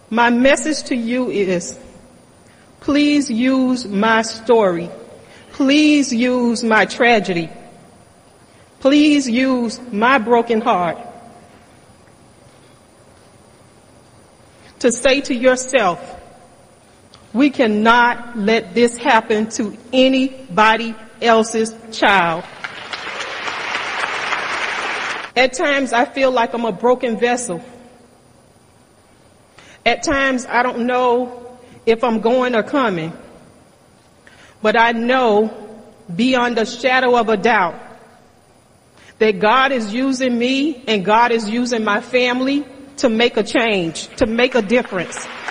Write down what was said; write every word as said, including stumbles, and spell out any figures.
My message to you is, please use my story. Please use my tragedy. Please use my broken heart to say to yourself, we cannot let this happen to anybody else's child. At times I feel like I'm a broken vessel. At times I don't know if I'm going or coming. But I know beyond a shadow of a doubt that God is using me and God is using my family to make a change, to make a difference.